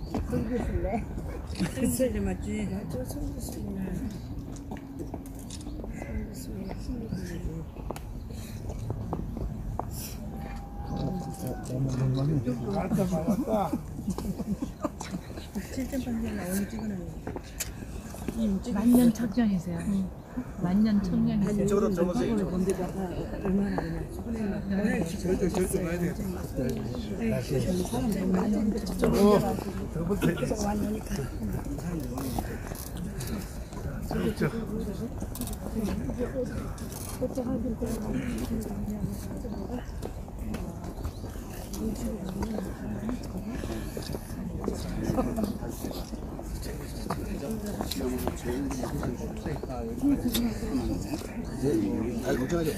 성교술래? 성교술 맞지? 저 성교술이나. 맞다 맞다. 7점 판정 오늘 찍어놨네. 만년 청년이세요. 만년 청년이세요. 이쪽으로 접어서 이쪽. 건데다가 얼마나 그냥 손에만 절대 가야 돼. 사람 많이 더블 테. 계속 왔으니까. 그렇죠. 잘 걱정하죠.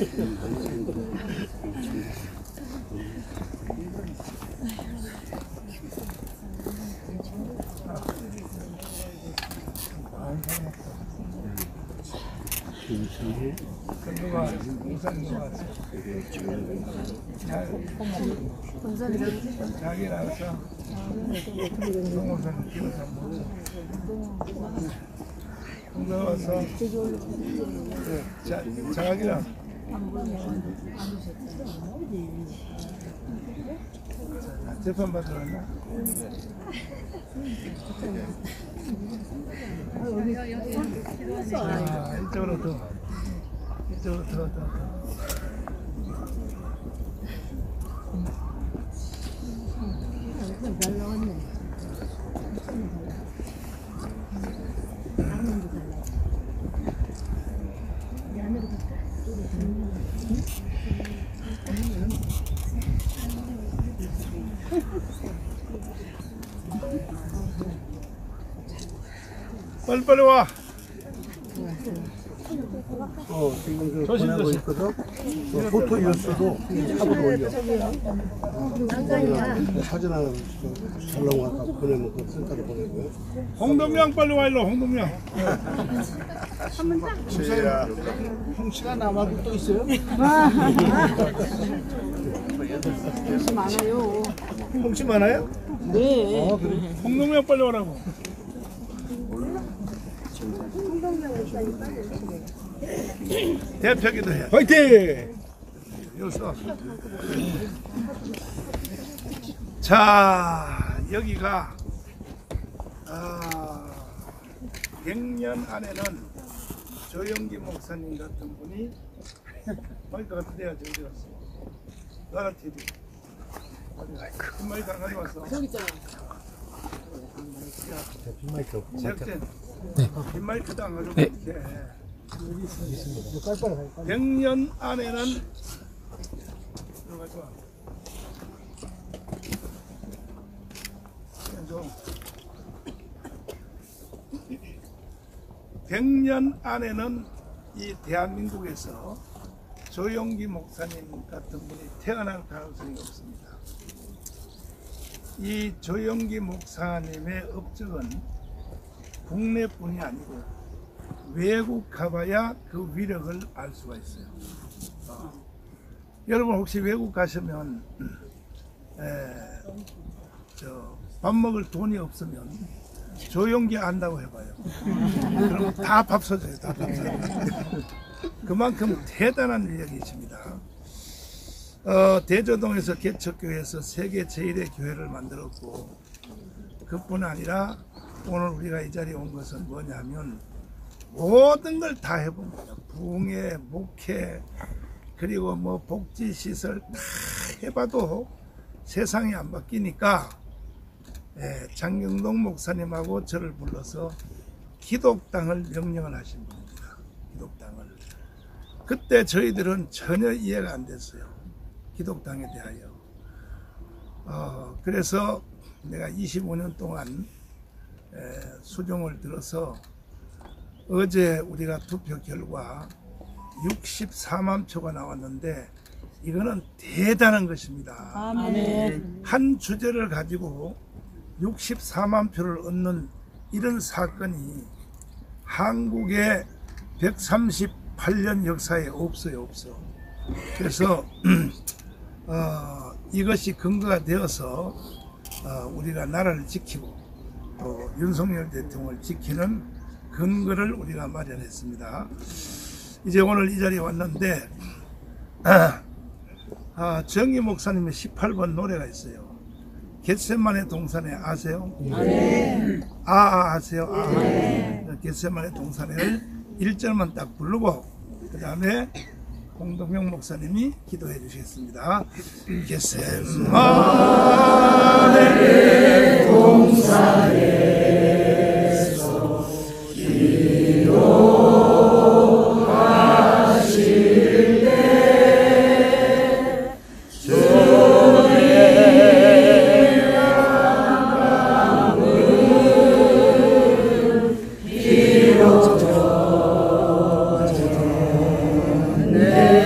자기 나와서 동호선 길어서 나와서 자기랑 재판 받으러 왔나? 이쪽으로 더. 이쪽으로 더. 잘 나왔네. 빨리빨리 와. 지금 보내고 있거든. 포토 뉴스도 하고 올려. 사진 하나 잘 나온 거 보내면 그 센터로 보내고요. 홍동명 빨리 와 일로 홍동명. 홍씨가 남아도 또 있어요? 혹시 많아요. 홍씨 많아요? 네. 홍동명 빨리 오라고. 대표기도 해. 화이팅! 여기서. 자, 여기가 100년 안에는 조영기 목사님 같은 분이 마이크 같은 데가 저기 갔어. 나라 TV. 큰 마이크 안 가져왔어. 저기 있잖아. 빈마이크. 제작진. 빈마이크도 안 가져왔는데 100년 안에는 들어가지 마. 100년 안에는 이 대한민국에서 조영기 목사님 같은 분이 태어날 가능성이 없습니다. 이 조영기 목사님의 업적은 국내뿐이 아니고 외국 가봐야 그 위력을 알 수가 있어요. 여러분 혹시 외국 가시면 밥 먹을 돈이 없으면 조영기 안다고 해봐요. 그럼 다 밥 사줘요. 다 밥 사줘요. 그만큼 대단한 위력이 있습니다. 대저동에서 개척교회에서 세계 제1의 교회를 만들었고, 그뿐 아니라 오늘 우리가 이 자리에 온 것은 뭐냐면 모든 걸 다 해본 거예요. 부흥회, 목회, 그리고 뭐 복지시설 다 해봐도 세상이 안 바뀌니까 장경동 목사님하고 저를 불러서 기독당을 명령을 하신 분입니다. 기독당을. 그때 저희들은 전혀 이해가 안 됐어요. 기독당에 대하여. 그래서 내가 25년 동안 수종을 들어서 어제 우리가 투표 결과 64만 표가 나왔는데 이거는 대단한 것입니다. 아멘. 한 주제를 가지고 64만 표를 얻는 이런 사건이 한국의 138년 역사에 없어요. 그래서 이것이 근거가 되어서 우리가 나라를 지키고 또 윤석열 대통령을 지키는 근거를 우리가 마련했습니다. 이제 오늘 이 자리에 왔는데 정희 목사님의 18번 노래가 있어요. 겟세마네 동산에 아세요? 네. 아세요? 네. 겟세마네 동산에를 1절만 딱 부르고 그 다음에 공동명 목사님이 기도해 주시겠습니다. 겟세마네 동산에서 기도하실 때 저의 마음은 기록되네.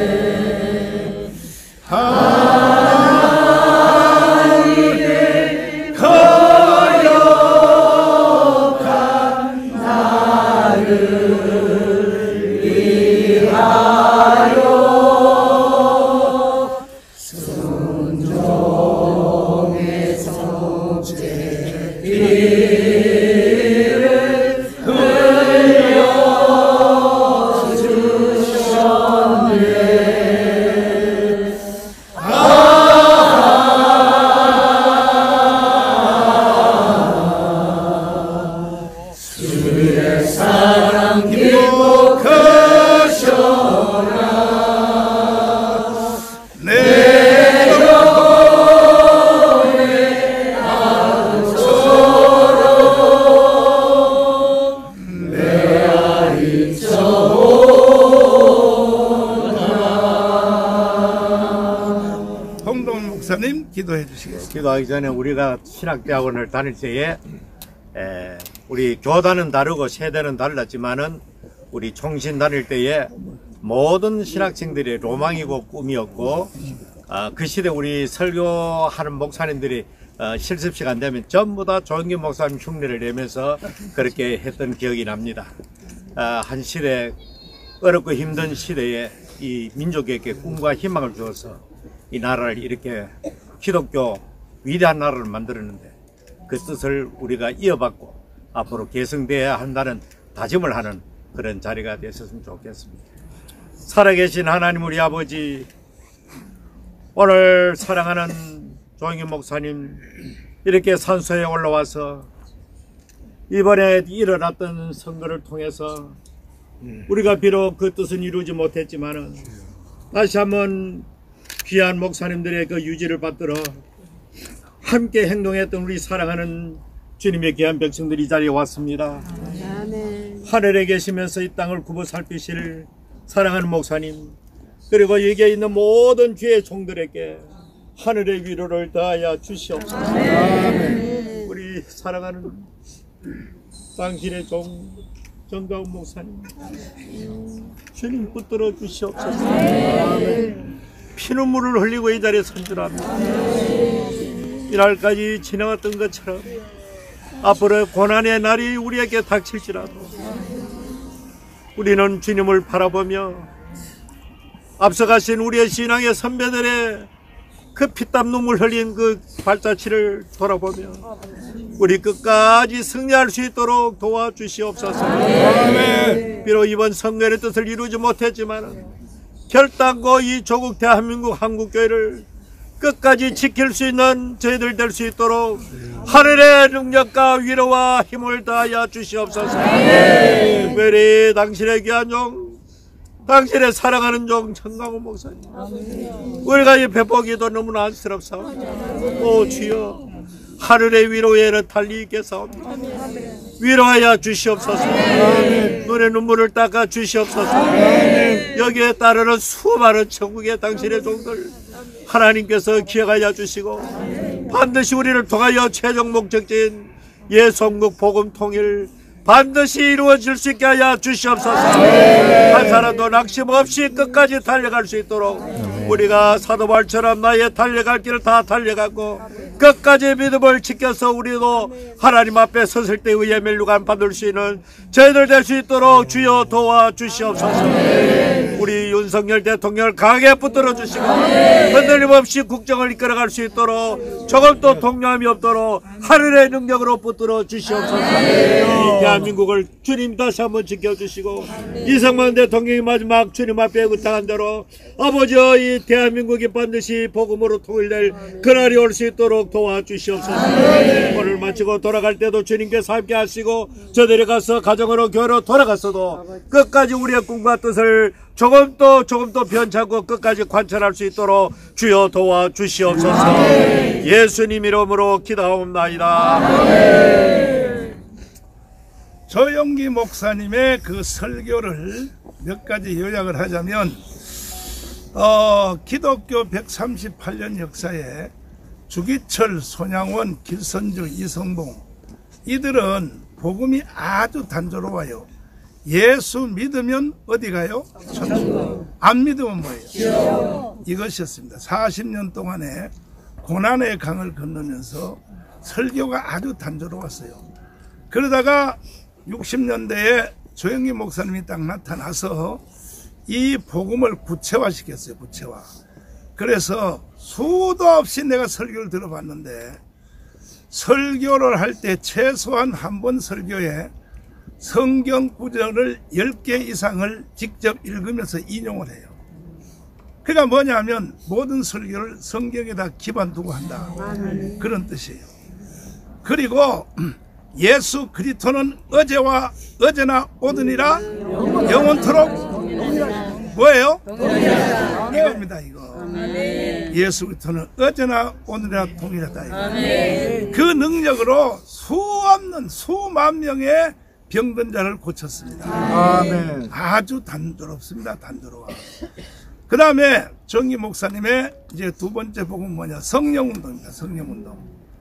목사님 기도해 주시겠습니다. 기도하기 전에 우리가 신학대학원을 다닐 때에 우리 교단은 다르고 세대는 달랐지만은 우리 총신 다닐 때에 모든 신학생들의 로망이고 꿈이었고 그 시대 우리 설교하는 목사님들이 실습 시간 되면 전부 다 조영기 목사님 흉내를 내면서 그렇게 했던 기억이 납니다. 한 시대 어렵고 힘든 시대에 이 민족에게 꿈과 희망을 주어서 이 나라를 이렇게 기독교 위대한 나라를 만들었는데 그 뜻을 우리가 이어받고 앞으로 계승되어야 한다는 다짐을 하는 그런 자리가 됐었으면 좋겠습니다. 살아계신 하나님 우리 아버지, 오늘 사랑하는 조영기 목사님 이렇게 산소에 올라와서 이번에 일어났던 선거를 통해서 우리가 비록 그 뜻은 이루지 못했지만은 다시 한번 귀한 목사님들의 그 유지를 받들어 함께 행동했던 우리 사랑하는 주님의 귀한 백성들이 이 자리에 왔습니다. 하늘에 계시면서 이 땅을 굽어 살피실 사랑하는 목사님, 그리고 여기에 있는 모든 주의 종들에게 하늘의 위로를 더하여 주시옵소서. 우리 사랑하는 당신의 종 정가운 목사님, 주님 붙들어 주시옵소서. 피눈물을 흘리고 이 자리에 선전합니다. 이날까지 지나왔던 것처럼 앞으로 고난의 날이 우리에게 닥칠지라도 우리는 주님을 바라보며 앞서가신 우리의 신앙의 선배들의 그 피땀 눈물 흘린 그 발자취를 돌아보며 우리 끝까지 승리할 수 있도록 도와주시옵소서. 비록 이번 선거의 뜻을 이루지 못했지만 결단코 이 조국 대한민국 한국교회를 끝까지 지킬 수 있는 저희들 될 수 있도록 하늘의 능력과 위로와 힘을 다하여 주시옵소서. 특별히 당신의 귀한 종, 당신의 사랑하는 종 정강훈 목사님, 우리가 이 배포기도 너무나 안쓰럽사옵니다. 오 주여, 하늘의 위로에는 달리 있겠사옵니다. 위로하여 주시옵소서. 눈의 눈물을 닦아 주시옵소서. 여기에 따르는 수많은 천국의 당신의 종들 하나님께서 기억하여 주시고 반드시 우리를 통하여 최종 목적지인 예성국 복음 통일 반드시 이루어질 수 있게 하여 주시옵소서. 한 사람도 낙심 없이 끝까지 달려갈 수 있도록 우리가 사도 바울처럼 나의 달려갈 길을 다 달려가고 끝까지 믿음을 지켜서 우리도 하나님 앞에 섰을 때 의의 멸류관 받을 수 있는 저희들 될 수 있도록 주여 도와주시옵소서. 우리 윤석열 대통령을 강하게 붙들어 주시고 흔들림 없이 국정을 이끌어갈 수 있도록 조금도 동요함이 없도록 하늘의 능력으로 붙들어 주시옵소서. 이 대한민국을 주님 다시 한번 지켜주시고 이승만 대통령이 마지막 주님 앞에 의탁한 대로 아버지여 이 대한민국이 반드시 복음으로 통일될 그날이 올 수 있도록 도와주시옵소서. 오늘 마치고 돌아갈 때도 주님께서 함께 하시고 저들이 가서 가정으로 교회로 돌아갔어도 끝까지 우리의 꿈과 뜻을 조금도 변찮고 끝까지 관철할 수 있도록 주여 도와주시옵소서. 예수님 이름으로 기도하옵나이다. 조영기 목사님의 그 설교를 몇 가지 요약을 하자면 기독교 138년 역사에 주기철, 손양원, 길선주, 이성봉 이들은 복음이 아주 단조로워요. 예수 믿으면 어디 가요? 천국. 안 믿으면 뭐예요? 이것이었습니다. 40년 동안에 고난의 강을 건너면서 설교가 아주 단조로웠어요. 그러다가 60년대에 조영기 목사님이 딱 나타나서 이 복음을 구체화시켰어요. 구체화. 그래서 수도 없이 내가 설교를 들어봤는데 설교를 할 때 최소한 한 번 설교에 성경 구절을 10개 이상을 직접 읽으면서 인용을 해요. 그러니까 뭐냐면 모든 설교를 성경에다 기반 두고 한다. 그런 뜻이에요. 그리고 예수 그리스도는 어제나 오늘이라 영원토록 뭐예요? 이겁니다. 이거. 예수 그리스도는 어제나 오늘이라 동일하다. 이거. 그 능력으로 수만 명의 병든자를 고쳤습니다. 아멘. 아주 단조롭습니다. 단조로워. 그 다음에 정기 목사님의 이제 두 번째 복음은 뭐냐? 성령운동입니다. 성령운동.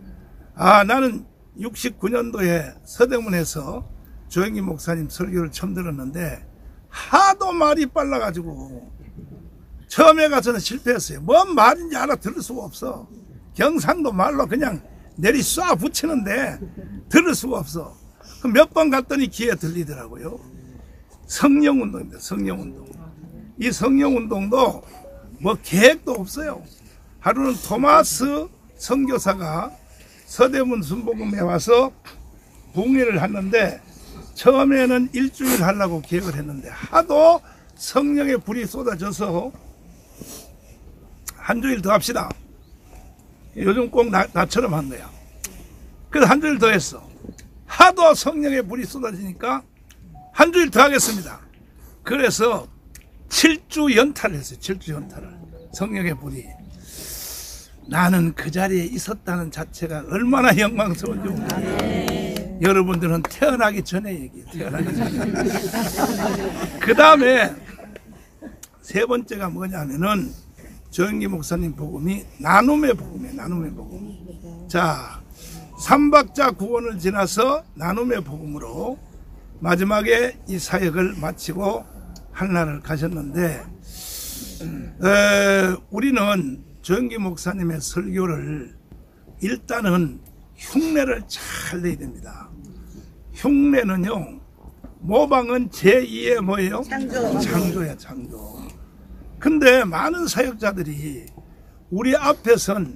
나는 69년도에 서대문에서 조영기 목사님 설교를 처음 들었는데 하도 말이 빨라가지고 처음에 가서는 실패했어요. 뭔 말인지 알아들을 수가 없어. 경상도 말로 그냥 내리 쏴 붙이는데 들을 수가 없어. 몇 번 갔더니 귀에 들리더라고요. 성령운동입니다. 성령운동. 이 성령운동도 뭐 계획도 없어요. 하루는 토마스 선교사가 서대문 순복음에 와서 붕괴를 했는데 처음에는 일주일 하려고 계획을 했는데 하도 성령의 불이 쏟아져서 한 주일 더 합시다. 요즘 꼭 나처럼 한 거야. 그래서 한 주일 더 했어. 하도 성령의 불이 쏟아지니까 한 주일 더 하겠습니다. 그래서 7주 연탈을 했어요. 7주 연탈을. 성령의 불이. 나는 그 자리에 있었다는 자체가 얼마나 영광스러운지 모르겠어요. 여러분들은 태어나기 전에 얘기해요. 태어나기 전에. 그 다음에 세 번째가 뭐냐면은 조영기 목사님 복음이 나눔의 복음이에요. 나눔의 복음. 자, 삼박자 구원을 지나서 나눔의 복음으로 마지막에 이 사역을 마치고 한나라를 가셨는데 우리는 조영기 목사님의 설교를 일단은 흉내를 잘 내야 됩니다. 흉내는요, 모방은 제2의 뭐예요? 창조야, 창조. 근데 많은 사역자들이 우리 앞에선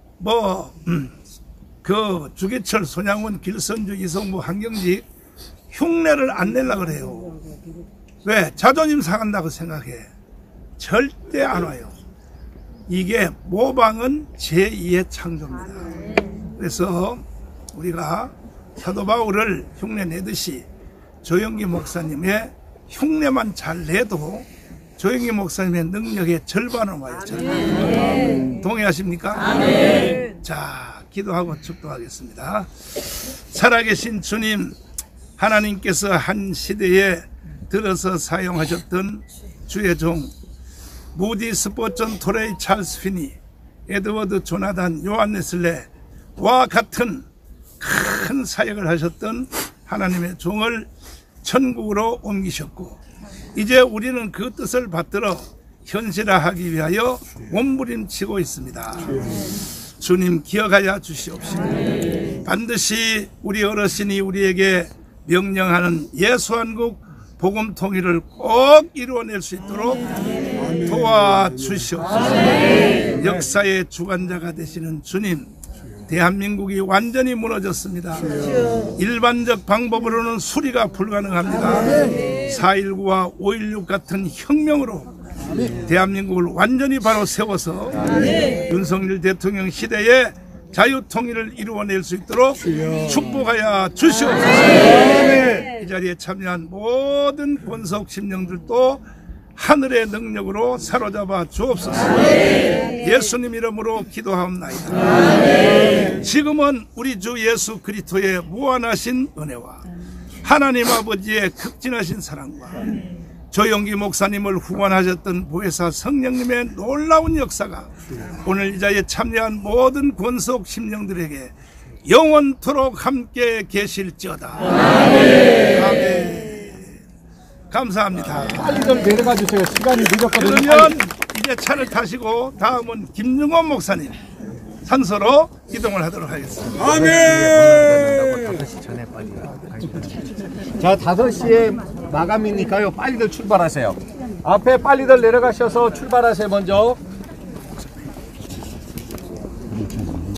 그 주기철, 손양원, 길선주, 이성부, 한경직 흉내를 안 내려고 그래요. 왜? 자존심 상한다고 생각해. 절대 안 와요. 이게 모방은 제2의 창조입니다. 그래서 우리가 사도 바울을 흉내 내듯이 조영기 목사님의 흉내만 잘 내도 조영기 목사님의 능력의 절반은 와요. 절반. 동의하십니까? 자, 기도하고 축도하겠습니다. 살아계신 주님, 하나님께서 한 시대에 들어서 사용하셨던 주의 종 무디 스포전 토레이 찰스 피니, 에드워드 조나단, 요한 웨슬레와 같은 큰 사역을 하셨던 하나님의 종을 천국으로 옮기셨고 이제 우리는 그 뜻을 받들어 현실화하기 위하여 몸부림치고 있습니다. 주님 기억하여 주시옵시고 반드시 우리 어르신이 우리에게 명령하는 예수한국 복음 통일을 꼭 이루어낼 수 있도록 도와주시옵소서. 역사의 주관자가 되시는 주님, 대한민국이 완전히 무너졌습니다. 일반적 방법으로는 수리가 불가능합니다. 4.19와 5.16 같은 혁명으로 대한민국을 완전히 바로 세워서 윤석열 대통령 시대에 자유통일을 이루어낼 수 있도록 축복하여 주시옵소서. 이 자리에 참여한 모든 권속 심령들도 하늘의 능력으로 사로잡아 주옵소서. 예수님 이름으로 기도하옵나이다. 지금은 우리 주 예수 그리스도의 무한하신 은혜와 하나님 아버지의 극진하신 사랑과 조영기 목사님을 후원하셨던 보혜사 성령님의 놀라운 역사가 오늘 이 자리에 참여한 모든 권속 심령들에게 영원토록 함께 계실지어다. 아멘. 감사합니다. 빨리 좀 내려가 주세요. 시간이 늦었거든요. 그러면 이제 차를 타시고 다음은 김중원 목사님 산소로 이동을 하도록 하겠습니다. 자, 5시에 마감이니까요. 빨리들 출발하세요. 앞에 빨리들 내려가셔서 출발하세요. 먼저.